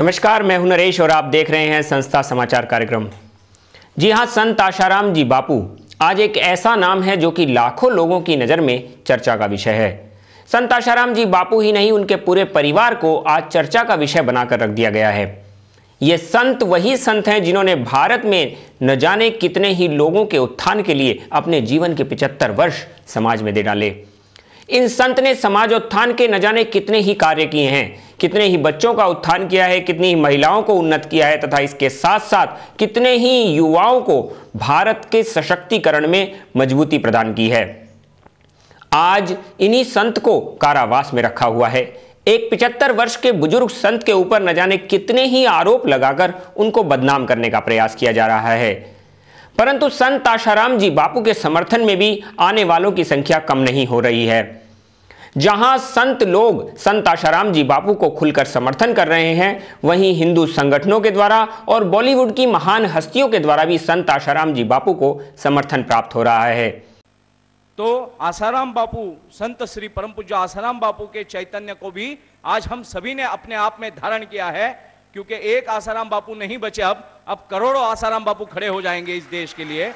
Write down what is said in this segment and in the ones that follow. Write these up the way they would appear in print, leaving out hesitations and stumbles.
नमस्कार, मैं हूं नरेश और आप देख रहे हैं संस्था समाचार कार्यक्रम। जी हां, संत आशाराम जी बापू आज एक ऐसा नाम है जो कि लाखों लोगों की नज़र में चर्चा का विषय है। संत आशाराम जी बापू ही नहीं, उनके पूरे परिवार को आज चर्चा का विषय बनाकर रख दिया गया है। ये संत वही संत हैं जिन्होंने भारत में न जाने कितने ही लोगों के उत्थान के लिए अपने जीवन के 75 वर्ष समाज में दे डाले। इन संत ने समाज उत्थान के न जाने कितने ही कार्य किए हैं, कितने ही बच्चों का उत्थान किया है, कितनी ही महिलाओं को उन्नत किया है तथा इसके साथ साथ कितने ही युवाओं को भारत के सशक्तिकरण में मजबूती प्रदान की है। आज इन्हीं संत को कारावास में रखा हुआ है। एक 75 वर्ष के बुजुर्ग संत के ऊपर न जाने कितने ही आरोप लगाकर उनको बदनाम करने का प्रयास किया जा रहा है, परंतु संत आशाराम जी बापू के समर्थन में भी आने वालों की संख्या कम नहीं हो रही है। जहां संत लोग संत आशाराम जी बापू को खुलकर समर्थन कर रहे हैं, वहीं हिंदू संगठनों के द्वारा और बॉलीवुड की महान हस्तियों के द्वारा भी संत आशाराम जी बापू को समर्थन प्राप्त हो रहा है। तो आसाराम बापू, संत श्री परम पूज्य आसाराम बापू के चैतन्य को भी आज हम सभी ने अपने आप में धारण किया है, क्योंकि एक आसाराम बापू नहीं बचे, अब करोड़ों आसाराम बापू खड़े हो जाएंगे इस देश के लिए।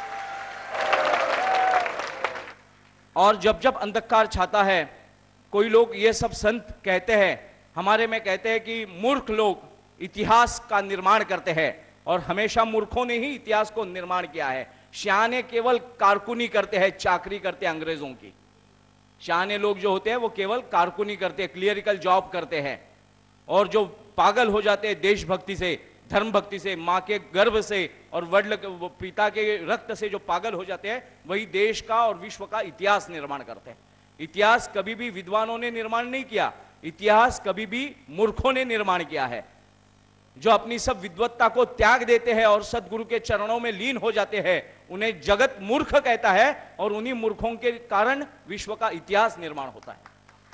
और जब जब अंधकार छाता है, कोई लोग ये सब संत कहते हैं, हमारे में कहते हैं कि मूर्ख लोग इतिहास का निर्माण करते हैं, और हमेशा मूर्खों ने ही इतिहास को निर्माण किया है। शाने केवल कारकुनी करते हैं, चाकरी करते हैं अंग्रेजों की। शाने लोग जो होते हैं वो केवल कारकुनी करते हैं, क्लियरिकल जॉब करते हैं, और जो पागल हो जाते हैं देशभक्ति से, धर्म भक्ति से, मां के गर्भ से और वडल पिता के रक्त से जो पागल हो जाते हैं, वही देश का और विश्व का इतिहास निर्माण करते हैं। इतिहास कभी भी विद्वानों ने निर्माण नहीं किया, इतिहास कभी भी मूर्खों ने निर्माण किया है, जो अपनी सब विद्वत्ता को त्याग देते हैं और सदगुरु के चरणों में लीन हो जाते हैं, उन्हें जगत मूर्ख कहता है, और उन्हीं मूर्खों के कारण विश्व का इतिहास निर्माण होता है।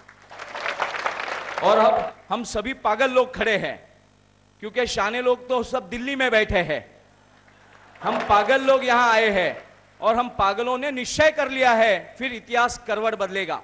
और अब हम सभी पागल लोग खड़े हैं, क्योंकि शाने लोग तो सब दिल्ली में बैठे हैं, हम पागल लोग यहां आए हैं, और हम पागलों ने निश्चय कर लिया है फिर इतिहास करवट बदलेगा।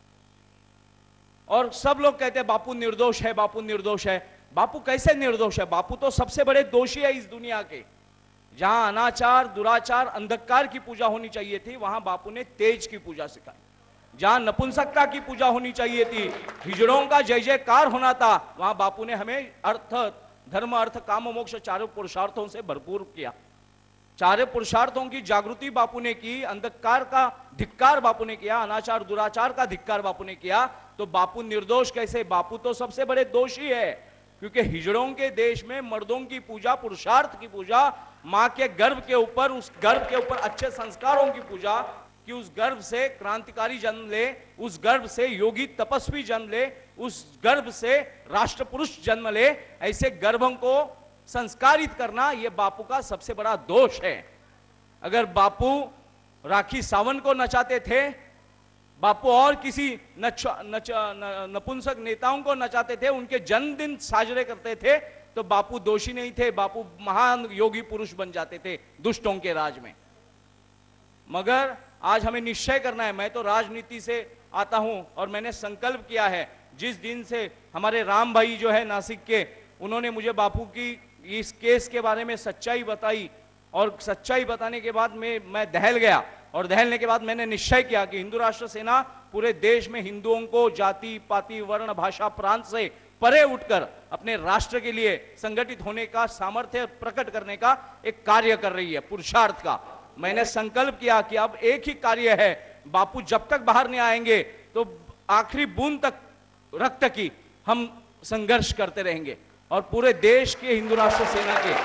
और सब लोग कहते हैं बापू निर्दोष है, बापू निर्दोष है। बापू कैसे निर्दोष है? बापू तो सबसे बड़े दोषी है इस दुनिया के। जहां अनाचार, दुराचार, अंधकार की पूजा होनी चाहिए थी, वहां बापू ने तेज की पूजा सिखाई। जहां नपुंसकता की पूजा होनी चाहिए थी, हिजड़ों का जय जयकार होना था, वहां बापू ने हमें अर्थ, धर्म, अर्थ, काम, मोक्ष चारों पुरुषार्थों से भरपूर किया। चारों पुरुषार्थों की जागृति बापू ने की, अंधकार का धिक्कार बापू ने किया, अनाचार दुराचार का धिक्कार बापू ने किया। तो बापू निर्दोष कैसे? बापू तो सबसे बड़े दोषी है, क्योंकि हिजड़ों के देश में मर्दों की पूजा, पुरुषार्थ की पूजा, मां के गर्भ के ऊपर, उस गर्भ के ऊपर अच्छे संस्कारों की पूजा, कि उस गर्भ से क्रांतिकारी जन्म ले, उस गर्भ से योगी तपस्वी जन्म ले, उस गर्भ से राष्ट्र पुरुष जन्म ले, ऐसे गर्भों को संस्कारित करना ये बापू का सबसे बड़ा दोष है। अगर बापू राखी सावंत को नचाते थे, बापू और किसी नपुंसक नेताओं को नचाते थे, उनके जन्मदिन साजरे करते थे, तो बापू दोषी नहीं थे, बापू महान योगी पुरुष बन जाते थे दुष्टों के राज में। मगर आज हमें निश्चय करना है। मैं तो राजनीति से आता हूं और मैंने संकल्प किया है, जिस दिन से हमारे राम भाई जो है नासिक के, उन्होंने मुझे बापू की इस केस के बारे में सच्चाई बताई, और सच्चाई बताने के बाद मैं दहल गया, और दहलने के बाद मैंने निश्चय किया कि हिंदू राष्ट्र सेना पूरे देश में हिंदुओं को जाति पाति वर्ण भाषा प्रांत से परे उठकर अपने राष्ट्र के लिए संगठित होने का सामर्थ्य प्रकट करने का एक कार्य कर रही है, पुरुषार्थ का। मैंने संकल्प किया कि अब एक ही कार्य है, बापू जब तक बाहर नहीं आएंगे तो आखिरी बूंद तक रक्त की हम संघर्ष करते रहेंगे। और पूरे देश के हिंदू राष्ट्र सेना के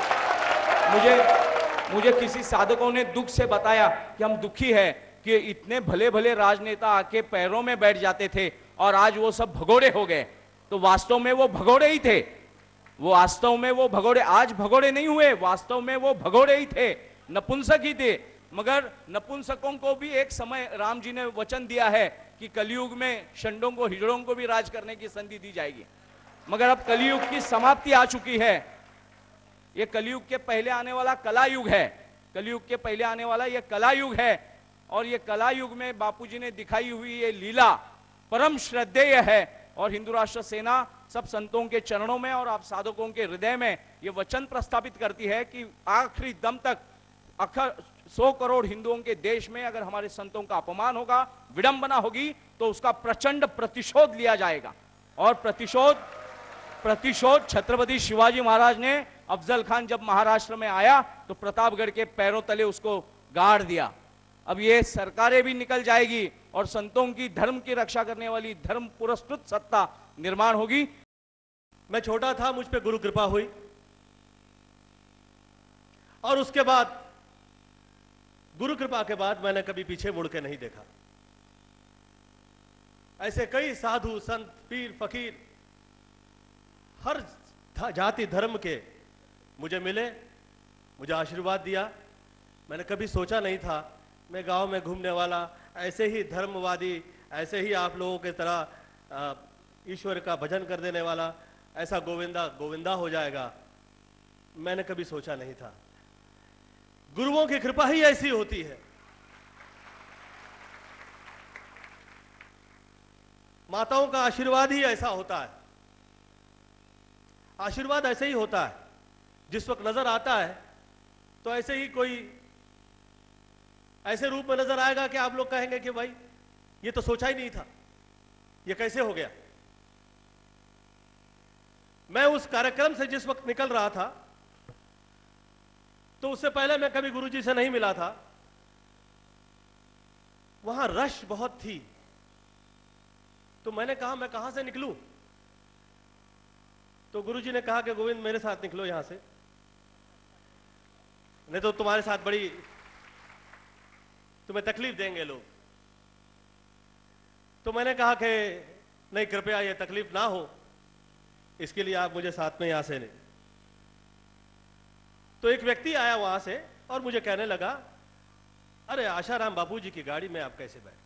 मुझे किसी साधकों ने दुख से बताया कि हम दुखी है कि इतने भले भले राजनेता आके पैरों में बैठ जाते थे और आज वो सब भगोड़े हो गए। तो वास्तव में वो भगोड़े ही थे, वास्तव में वो भगोड़े आज भगोड़े नहीं हुए, वास्तव में वो भगोड़े ही थे, नपुंसक ही थे। मगर नपुंसकों को भी एक समय राम जी ने वचन दिया है कि कलयुग में षंडों को, हिजड़ों को भी राज करने की संधि दी जाएगी। मगर अब कलयुग की समाप्ति आ चुकी है। ये कलयुग के पहले आने वाला कला युग है, कलयुग के पहले आने वाला ये कला युग है। और ये कला युग में बापूजी ने दिखाई हुई ये लीला परम श्रद्धेय है और हिंदू राष्ट्र सेना सब संतों के चरणों में और आप साधकों के हृदय में ये वचन प्रस्थापित करती है कि आखिरी दम तक 100 करोड़ हिंदुओं के देश में अगर हमारे संतों का अपमान होगा, विडंबना होगी, तो उसका प्रचंड प्रतिशोध लिया जाएगा। और प्रतिशोध छत्रपति शिवाजी महाराज ने, अफजल खान जब महाराष्ट्र में आया तो प्रतापगढ़ के पैरों तले उसको गाड़ दिया। अब ये सरकारें भी निकल जाएगी और संतों की, धर्म की रक्षा करने वाली धर्म पुरस्कृत सत्ता निर्माण होगी। मैं छोटा था, मुझ पे गुरु कृपा हुई और उसके बाद, गुरु कृपा के बाद मैंने कभी पीछे मुड़ के नहीं देखा। ऐसे कई साधु संत पीर फकीर हर जाति धर्म के मुझे मिले, मुझे आशीर्वाद दिया। मैंने कभी सोचा नहीं था मैं गांव में घूमने वाला, ऐसे ही धर्मवादी, ऐसे ही आप लोगों की तरह ईश्वर का भजन कर देने वाला, ऐसा गोविंदा गोविंदा हो जाएगा। मैंने कभी सोचा नहीं था। गुरुओं की कृपा ही ऐसी होती है। माताओं का आशीर्वाद ही ऐसा होता है। आशीर्वाद ऐसे ही होता है, जिस वक्त नजर आता है तो ऐसे ही कोई ऐसे रूप में नजर आएगा कि आप लोग कहेंगे कि भाई ये तो सोचा ही नहीं था, ये कैसे हो गया। मैं उस कार्यक्रम से जिस वक्त निकल रहा था, तो उससे पहले मैं कभी गुरुजी से नहीं मिला था। वहां रश बहुत थी, तो मैंने कहा मैं कहां से निकलूं। तो गुरुजी ने कहा कि गोविंद मेरे साथ निकलो यहां से, नहीं तो तुम्हारे साथ बड़ी तुम्हें तकलीफ देंगे लोग। तो मैंने कहा कि नहीं, कृपया ये तकलीफ ना हो, इसके लिए आप मुझे साथ में यहां से नहीं। तो एक व्यक्ति आया वहां से और मुझे कहने लगा, अरे आशाराम बापूजी की गाड़ी में आप कैसे बैठे।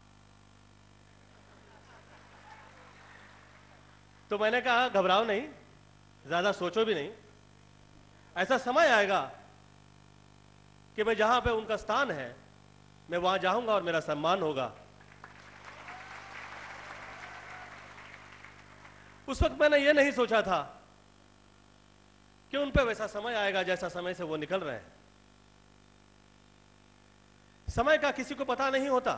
तो मैंने कहा घबराओ नहीं, ज्यादा सोचो भी नहीं, ऐसा समय आएगा कि मैं जहां पे उनका स्थान है मैं वहां जाऊंगा और मेरा सम्मान होगा। उस वक्त मैंने ये नहीं सोचा था कि उन पे वैसा समय आएगा जैसा समय से वो निकल रहे हैं। समय का किसी को पता नहीं होता।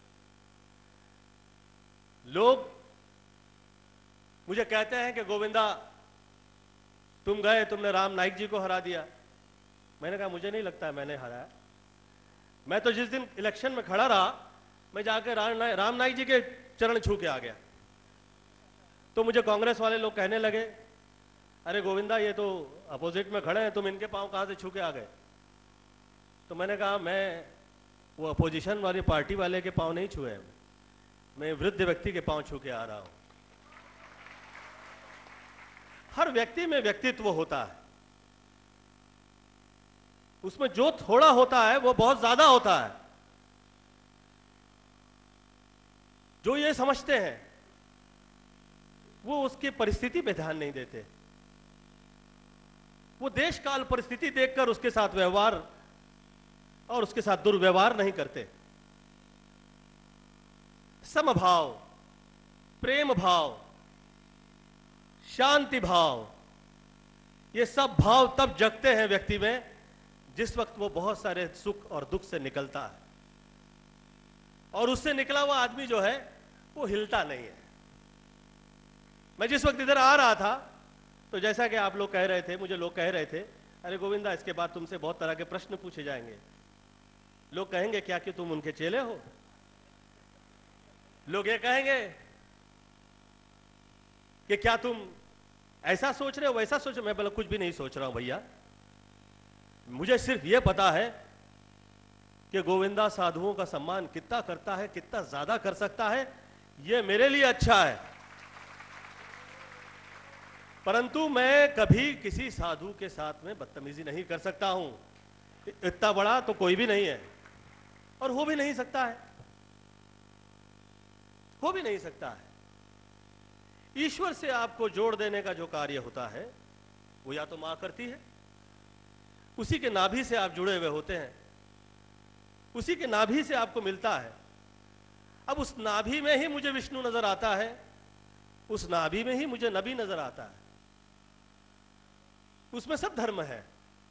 लोग मुझे कहते हैं कि गोविंदा तुम गए, तुमने राम नाईक जी को हरा दिया। मैंने कहा मुझे नहीं लगता है मैंने हराया। मैं तो जिस दिन इलेक्शन में खड़ा रहा, मैं जाकर राम नाईक जी के चरण छू के आ गया। तो मुझे कांग्रेस वाले लोग कहने लगे, अरे गोविंदा ये तो अपोजिट में खड़े हैं, तुम इनके पांव कहां से छू के आ गए। तो मैंने कहा मैं वो अपोजिशन वाली पार्टी वाले के पांव नहीं छुए, मैं वृद्ध व्यक्ति के पांव छू के आ रहा हूं। हर व्यक्ति में व्यक्तित्व होता है, उसमें जो थोड़ा होता है वो बहुत ज्यादा होता है। जो ये समझते हैं वो उसकी परिस्थिति पे ध्यान नहीं देते। वो देश काल परिस्थिति देखकर उसके साथ व्यवहार और उसके साथ दुर्व्यवहार नहीं करते। समभाव, प्रेम भाव, शांति भाव, ये सब भाव तब जगते हैं व्यक्ति में जिस वक्त वो बहुत सारे सुख और दुख से निकलता है, और उससे निकला हुआ आदमी जो है वो हिलता नहीं है। मैं जिस वक्त इधर आ रहा था तो जैसा कि आप लोग कह रहे थे, मुझे लोग कह रहे थे, अरे गोविंदा इसके बाद तुमसे बहुत तरह के प्रश्न पूछे जाएंगे। लोग कहेंगे क्या कि तुम उनके चेले हो। लोग ये कहेंगे कि क्या तुम ऐसा सोच रहे हो वैसा सोच रहे हो। मैं बोला कुछ भी नहीं सोच रहा हूं भैया, मुझे सिर्फ यह पता है कि गोविंदा साधुओं का सम्मान कितना करता है, कितना ज्यादा कर सकता है, यह मेरे लिए अच्छा है। परंतु मैं कभी किसी साधु के साथ में बदतमीजी नहीं कर सकता हूं। इतना बड़ा तो कोई भी नहीं है और हो भी नहीं सकता है, हो भी नहीं सकता है। ईश्वर से आपको जोड़ देने का जो कार्य होता है वो या तो मां करती है, उसी के नाभि से आप जुड़े हुए होते हैं, उसी के नाभि से आपको मिलता है। अब उस नाभि में ही मुझे विष्णु नजर आता है, उस नाभि में ही मुझे नबी नजर आता है। उसमें सब धर्म है।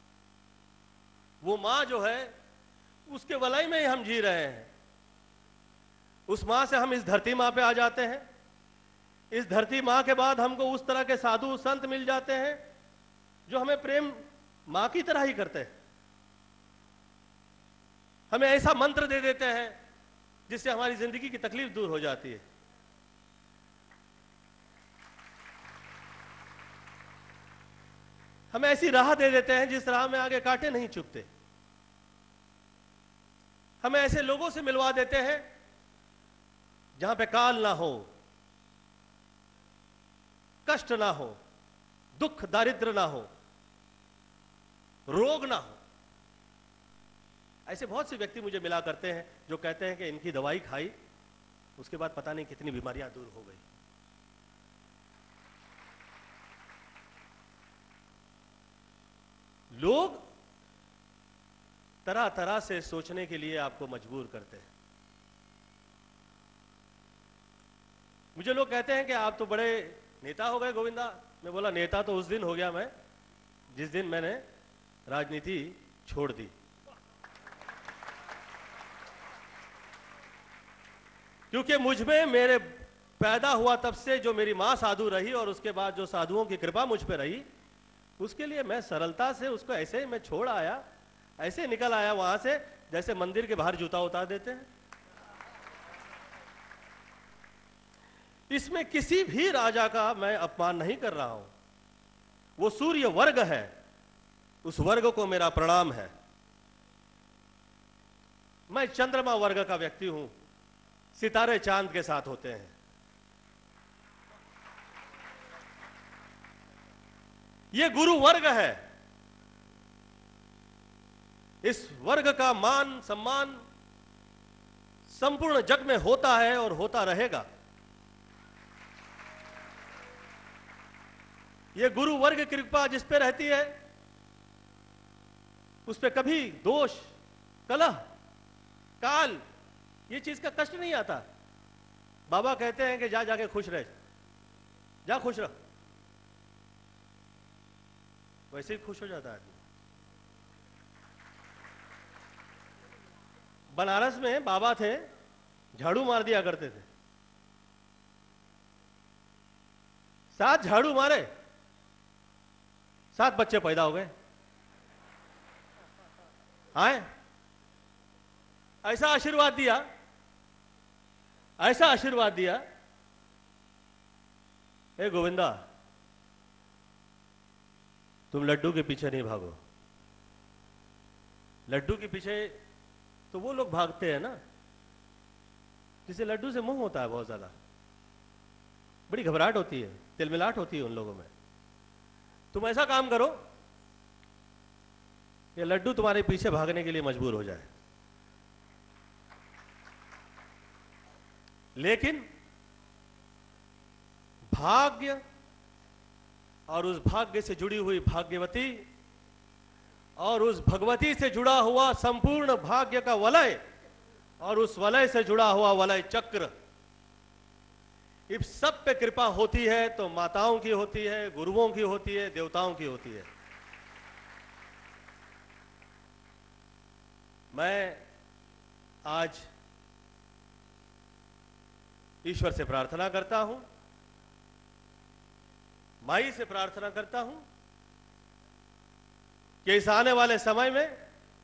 वो मां जो है उसके वलय में ही हम जी रहे हैं। उस मां से हम इस धरती मां पे आ जाते हैं। इस धरती मां के बाद हमको उस तरह के साधु संत मिल जाते हैं जो हमें प्रेम मां की तरह ही करते हैं। हमें ऐसा मंत्र दे देते हैं जिससे हमारी जिंदगी की तकलीफ दूर हो जाती है। हमें ऐसी राह दे देते हैं जिस राह में आगे कांटे नहीं चुभते। हमें ऐसे लोगों से मिलवा देते हैं जहां पे काल ना हो, कष्ट ना हो, दुख दारिद्र ना हो, रोग ना हो। ऐसे बहुत से व्यक्ति मुझे मिला करते हैं जो कहते हैं कि इनकी दवाई खाई, उसके बाद पता नहीं कितनी बीमारियां दूर हो गई। लोग तरह तरह से सोचने के लिए आपको मजबूर करते हैं। मुझे लोग कहते हैं कि आप तो बड़े नेता हो गए गोविंदा। मैं बोला नेता तो उस दिन हो गया मैं जिस दिन मैंने राजनीति छोड़ दी। क्योंकि मुझ में मेरे पैदा हुआ तब से जो मेरी मां साधु रही और उसके बाद जो साधुओं की कृपा मुझ पे रही, उसके लिए मैं सरलता से उसको ऐसे ही मैं छोड़ आया, ऐसे निकल आया वहां से जैसे मंदिर के बाहर जूता उतार देते हैं। इसमें किसी भी राजा का मैं अपमान नहीं कर रहा हूं। वो सूर्य वर्ग है, उस वर्ग को मेरा प्रणाम है। मैं चंद्रमा वर्ग का व्यक्ति हूं। सितारे चांद के साथ होते हैं। ये गुरु वर्ग है। इस वर्ग का मान सम्मान संपूर्ण जग में होता है और होता रहेगा। ये गुरु वर्ग की कृपा जिस पे रहती है उस पे कभी दोष, कलह, काल, ये चीज का कष्ट नहीं आता। बाबा कहते हैं कि जा जाके खुश रह, जा खुश रह। वैसे ही खुश हो जाता है आदमी। बनारस में बाबा थे, झाड़ू मार दिया करते थे। 7 झाड़ू मारे, 7 बच्चे पैदा हो गए। आए ऐसा आशीर्वाद दिया, ऐसा आशीर्वाद दिया। ए गोविंदा, तुम लड्डू के पीछे नहीं भागो। लड्डू के पीछे तो वो लोग भागते हैं ना जिसे लड्डू से मुंह होता है बहुत ज्यादा। बड़ी घबराहट होती है, तिलमिलाहट होती है उन लोगों में। तुम ऐसा काम करो कि लड्डू तुम्हारे पीछे भागने के लिए मजबूर हो जाए। लेकिन भाग्य और उस भाग्य से जुड़ी हुई भाग्यवती और उस भगवती से जुड़ा हुआ संपूर्ण भाग्य का वलय और उस वलय से जुड़ा हुआ वलय चक्र, इस सब पे कृपा होती है तो माताओं की होती है, गुरुओं की होती है, देवताओं की होती है। मैं आज ईश्वर से प्रार्थना करता हूं, माई से प्रार्थना करता हूं कि इस आने वाले समय में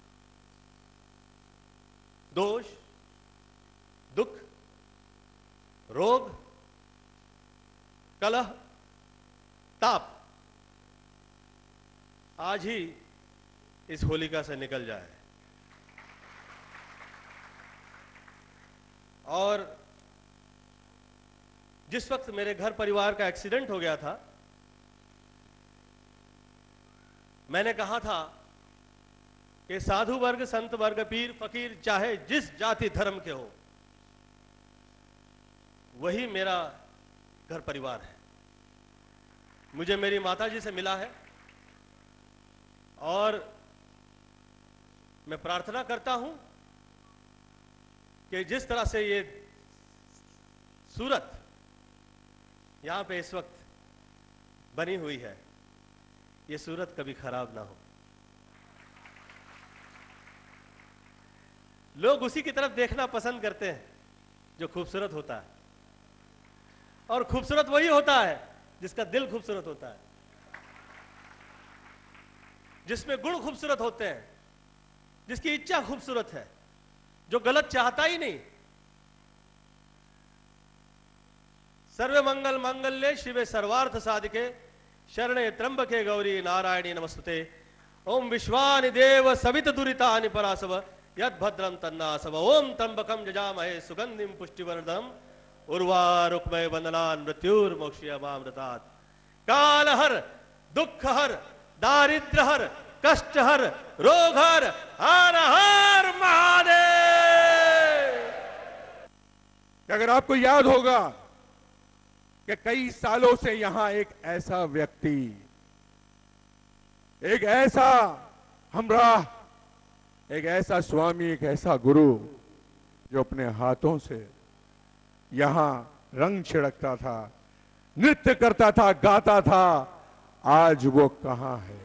दोष, दुख, रोग, कलह, ताप आज ही इस होलिका से निकल जाए। और जिस वक्त मेरे घर परिवार का एक्सीडेंट हो गया था, मैंने कहा था कि साधु वर्ग, संत वर्ग, पीर फकीर चाहे जिस जाति धर्म के हो, वही मेरा घर परिवार है। मुझे मेरी माताजी से मिला है और मैं प्रार्थना करता हूं कि जिस तरह से ये सूरत यहां पे इस वक्त बनी हुई है, ये सूरत कभी खराब ना हो। लोग उसी की तरफ देखना पसंद करते हैं जो खूबसूरत होता है, और खूबसूरत वही होता है जिसका दिल खूबसूरत होता है, जिसमें गुण खूबसूरत होते हैं, जिसकी इच्छा खूबसूरत है, जो गलत चाहता ही नहीं। सर्व मंगल मांगल्ये शिवे सर्वार्थ साधिके शरणे त्र्यंबके गौरी नारायणी नमस्तुते। ओम विश्वानि देव सवित दुरितानि परासव यद भद्रम तन्नासव। ओम त्र्यंबकम जजामहे सुगंधिम पुष्टिवर्धनम उर्वारुकमय वंदनान् मृत्युर्मोक्षयमामृतात्। काल हर, दुख हर, दारिद्र हर, कष्ट हर, रोग हर, हर हर महादेव। अगर आपको याद होगा कि कई सालों से यहां एक ऐसा व्यक्ति, एक ऐसा हमराह, एक ऐसा स्वामी, एक ऐसा गुरु जो अपने हाथों से यहां रंग छिड़कता था, नृत्य करता था, गाता था, आज वो कहां है?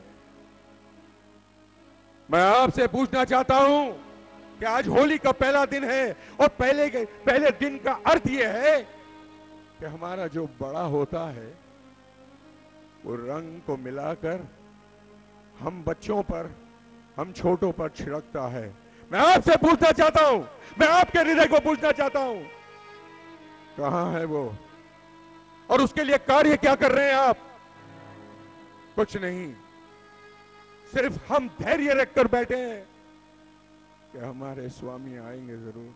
मैं आपसे पूछना चाहता हूं कि आज होली का पहला दिन है और पहले दिन का अर्थ यह है कि हमारा जो बड़ा होता है वो रंग को मिलाकर हम बच्चों पर, हम छोटों पर छिड़कता है। मैं आपसे पूछना चाहता हूं, मैं आपके हृदय को पूछना चाहता हूं, कहां है वो? और उसके लिए कार्य क्या कर रहे हैं आप? कुछ नहीं, सिर्फ हम धैर्य रखकर बैठे हैं कि हमारे स्वामी आएंगे जरूर।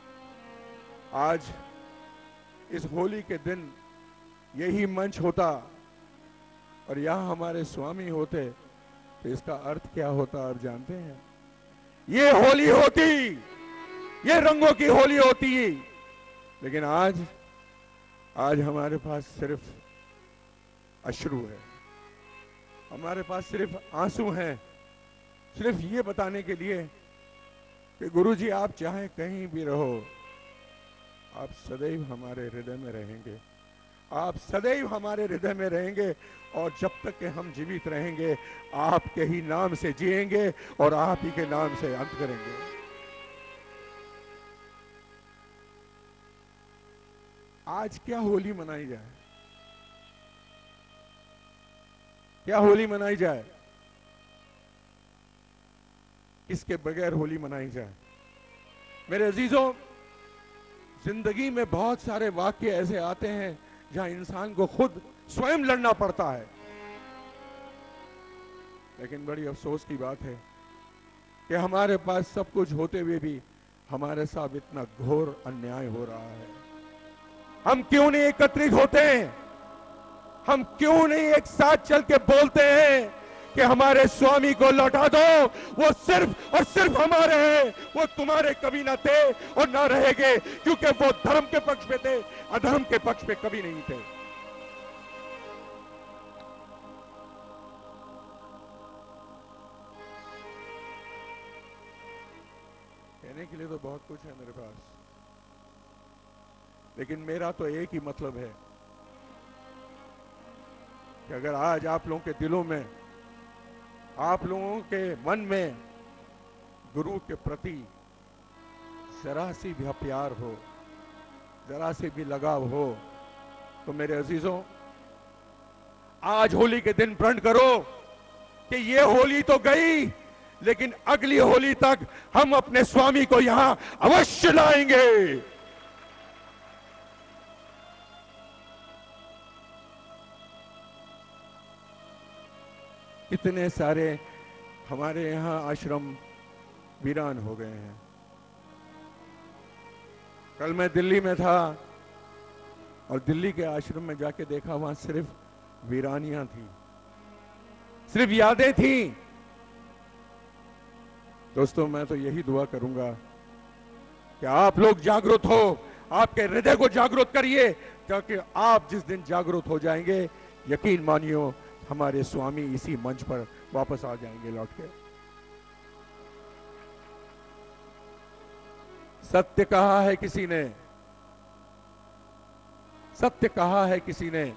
आज इस होली के दिन यही मंच होता और यहां हमारे स्वामी होते तो इसका अर्थ क्या होता आप जानते हैं? ये होली होती, ये रंगों की होली होती, लेकिन आज हमारे पास सिर्फ अश्रु है, हमारे पास सिर्फ आंसू हैं, सिर्फ ये बताने के लिए कि गुरुजी आप चाहे कहीं भी रहो, आप सदैव हमारे हृदय में रहेंगे, आप सदैव हमारे हृदय में रहेंगे, और जब तक कि हम जीवित रहेंगे आपके ही नाम से जिएंगे और आप ही के नाम से अंत करेंगे। आज क्या होली मनाई जाए? क्या होली मनाई जाए? किसके बगैर होली मनाई जाए? मेरे अजीजों, जिंदगी में बहुत सारे वाक्य ऐसे आते हैं जहां इंसान को खुद स्वयं लड़ना पड़ता है, लेकिन बड़ी अफसोस की बात है कि हमारे पास सब कुछ होते हुए भी हमारे साथ इतना घोर अन्याय हो रहा है। हम क्यों नहीं एकत्रित होते हैं? हम क्यों नहीं एक साथ चल के बोलते हैं कि हमारे स्वामी को लौटा दो, वो सिर्फ और सिर्फ हमारे हैं, वो तुम्हारे कभी ना थे और ना रहेंगे, क्योंकि वो धर्म के पक्ष पे थे, अधर्म के पक्ष पे कभी नहीं थे। कहने के लिए तो बहुत कुछ है मेरे पास, लेकिन मेरा तो एक ही मतलब है कि अगर आज आप लोगों के दिलों में, आप लोगों के मन में गुरु के प्रति जरा सी भी प्यार हो, जरा सी भी लगाव हो, तो मेरे अजीजों, आज होली के दिन प्रण करो कि ये होली तो गई, लेकिन अगली होली तक हम अपने स्वामी को यहां अवश्य लाएंगे। इतने सारे हमारे यहां आश्रम वीरान हो गए हैं। कल मैं दिल्ली में था और दिल्ली के आश्रम में जाके देखा, वहां सिर्फ वीरानियां थी, सिर्फ यादें थी। दोस्तों, मैं तो यही दुआ करूंगा कि आप लोग जागरूक हो, आपके हृदय को जागरूक करिए, ताकि आप जिस दिन जागरूक हो जाएंगे, यकीन मानियो हमारे स्वामी इसी मंच पर वापस आ जाएंगे लौट के। सत्य कहा है किसी ने, सत्य कहा है किसी ने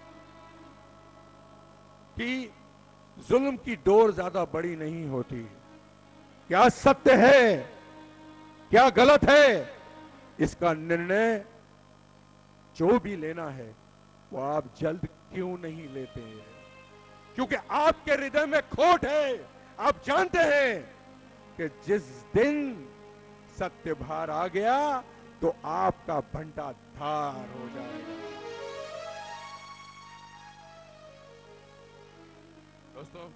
कि जुल्म की डोर ज्यादा बड़ी नहीं होती। क्या सत्य है, क्या गलत है, इसका निर्णय जो भी लेना है वो आप जल्द क्यों नहीं लेते हैं? क्योंकि आपके हृदय में खोट है। आप जानते हैं कि जिस दिन सत्य बाहर आ गया तो आपका भंटा धार हो जाएगा। दोस्तों,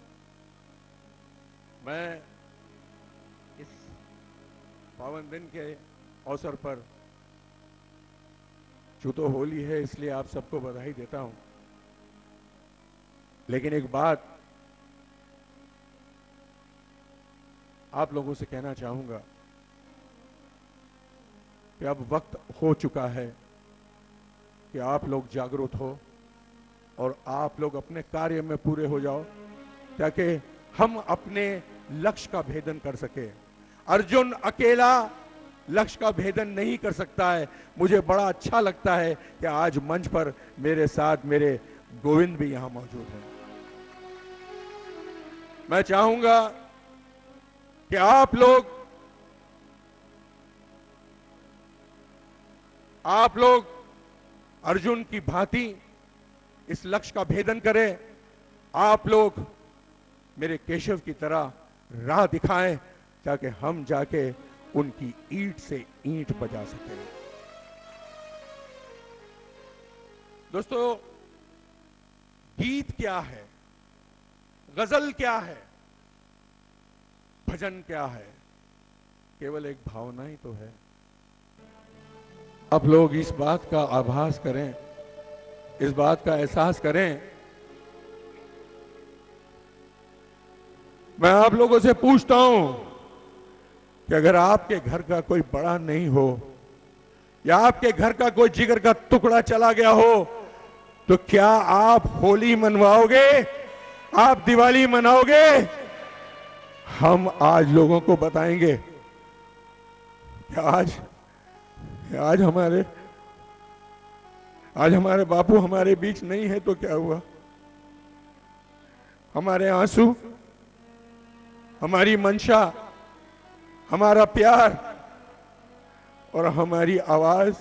मैं इस पावन दिन के अवसर पर, जो तो होली है इसलिए आप सबको बधाई देता हूं, लेकिन एक बात आप लोगों से कहना चाहूंगा कि अब वक्त हो चुका है कि आप लोग जागरूक हो और आप लोग अपने कार्य में पूरे हो जाओ, ताकि हम अपने लक्ष्य का भेदन कर सके। अर्जुन अकेला लक्ष्य का भेदन नहीं कर सकता है। मुझे बड़ा अच्छा लगता है कि आज मंच पर मेरे साथ मेरे गोविंद भी यहां मौजूद हैं। मैं चाहूंगा कि आप लोग अर्जुन की भांति इस लक्ष्य का भेदन करें। आप लोग मेरे केशव की तरह राह दिखाएं, ताकि हम जाके उनकी ईंट से ईंट बजा सकें। दोस्तों, गीत क्या है, गजल क्या है, भजन क्या है? केवल एक भावना ही तो है। आप लोग इस बात का आभास करें, इस बात का एहसास करें। मैं आप लोगों से पूछता हूं कि अगर आपके घर का कोई बड़ा नहीं हो या आपके घर का कोई जिगर का टुकड़ा चला गया हो, तो क्या आप होली मनवाओगे? आप दिवाली मनाओगे? हम आज लोगों को बताएंगे कि आज हमारे बापू हमारे बीच नहीं है, तो क्या हुआ? हमारे आंसू, हमारी मंशा, हमारा प्यार और हमारी आवाज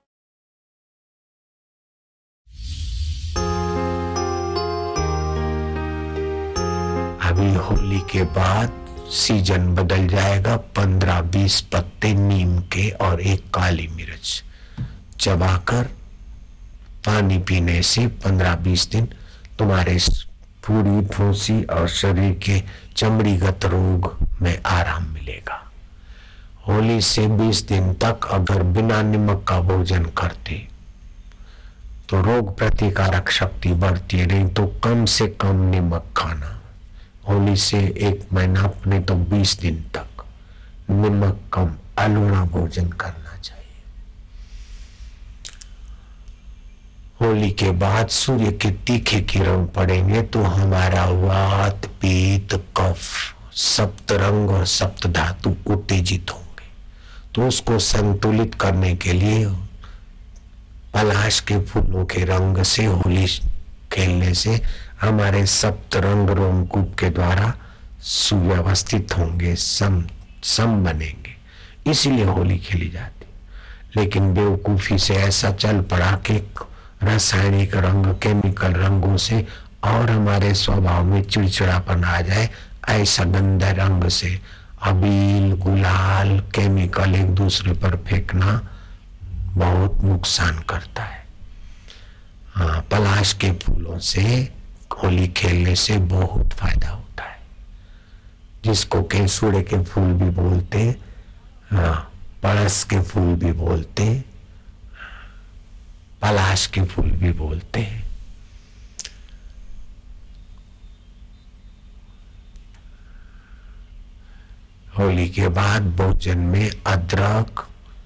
अभी होली के बाद सीजन बदल जाएगा। 15-20 पत्ते नीम के और एक काली मिर्च चबाकर पानी पीने से 15-20 दिन तुम्हारे पूरी फूंसी और शरीर के चमड़ीगत रोग में आराम मिलेगा। होली से 20 दिन तक अगर बिना नमक का भोजन करते तो रोग प्रतिकारक शक्ति बढ़ती है, नहीं तो कम से कम नमक खाना। होली से 1 महीना अपने तो 20 दिन तक नमक कम अलूणा भोजन करना चाहिए। होली के बाद सूर्य के तीखे किरण पड़ेंगे तो हमारा वात, पीत, कफ, सप्त रंग और सप्त धातु उत्तेजित होंगे। तो उसको संतुलित करने के लिए पलाश के फूलों के रंग से होली खेलने से हमारे सप्त रंग रोमकूप के द्वारा सुव्यवस्थित होंगे, सम बनेंगे, इसीलिए होली खेली जाती। लेकिन बेवकूफी से ऐसा चल पड़ा कि रासायनिक रंग, केमिकल रंगों से और हमारे स्वभाव में चिड़चिड़ापन आ जाए, ऐसा गंदे रंग से अबील, गुलाल, केमिकल एक दूसरे पर फेंकना बहुत नुकसान करता है। हाँ, पलाश के फूलों से होली खेलने से बहुत फायदा होता है, जिसको केसुड़े के फूल भी बोलते, हाँ, पड़स के फूल भी बोलते, पलाश के फूल भी बोलते हैं। होली के बाद भोजन में अदरक,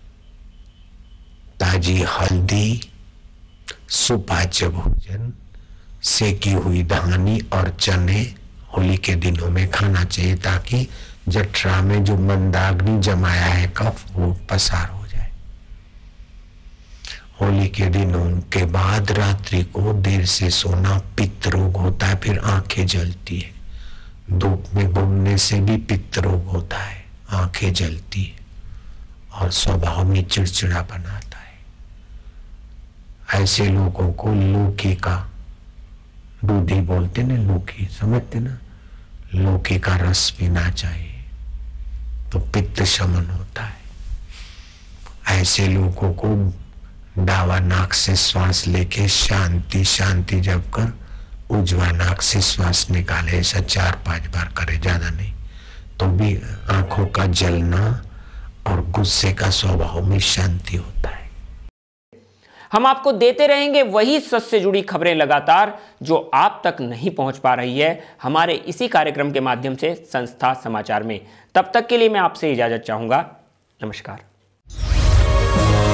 ताजी हल्दी, सुपाच्य भोजन, सेकी हुई धानी और चने होली के दिनों में खाना चाहिए, ताकि जठरा में जो मंदाग्नि जमाया है कफ वो पसार हो जाए। होली के दिन उनके बाद रात्रि को देर से सोना पित्त रोग होता है, फिर आंखें जलती है। धूप में घूमने से भी पित्त रोग होता है, आंखें जलती है और स्वभाव में चिड़चिड़ा बनाता है। ऐसे लोगों को लौकी का दूधी बोलते ना, लौकी समझते ना, लौकी का रस पीना चाहिए तो पित्त शमन होता है। ऐसे लोगों को डावा नाक से श्वास लेके शांति शांति जप कर उजवा नाक से श्वास निकाले, ऐसा 4-5 बार करे, ज्यादा नहीं, तो भी आंखों का जलना और गुस्से का स्वभाव में शांति होता है। हम आपको देते रहेंगे वही सच से जुड़ी खबरें लगातार जो आप तक नहीं पहुंच पा रही है हमारे इसी कार्यक्रम के माध्यम से संस्था समाचार में। तब तक के लिए मैं आपसे इजाजत चाहूंगा। नमस्कार।